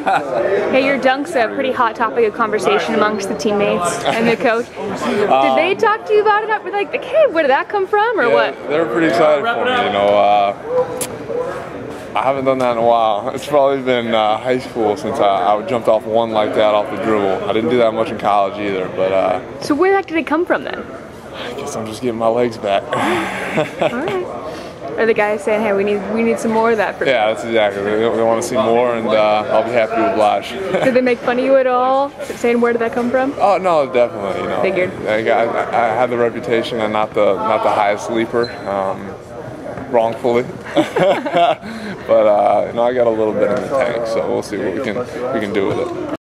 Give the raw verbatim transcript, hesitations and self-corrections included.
Hey, your dunk's a pretty hot topic of conversation amongst the teammates and the coach. Did they talk to you about it? Were they like, hey, where did that come from, or yeah, what? They were pretty excited for me, you know. Uh, I haven't done that in a while. It's probably been uh, high school since I, I jumped off one like that off the dribble. I didn't do that much in college either, but... Uh, so where the heck did it come from then? I guess I'm just getting my legs back. All right. Are the guys saying, hey, we need we need some more of that for you? Yeah, that's exactly. They, they want to see more, and uh, I'll be happy to oblige. Did they make fun of you at all, saying where did that come from? Oh no, definitely. You know, Figured. I, I, I had the reputation of not the not the highest leaper, um, wrongfully. But uh, you know, I got a little bit in the tank, so we'll see what we can we can do with it.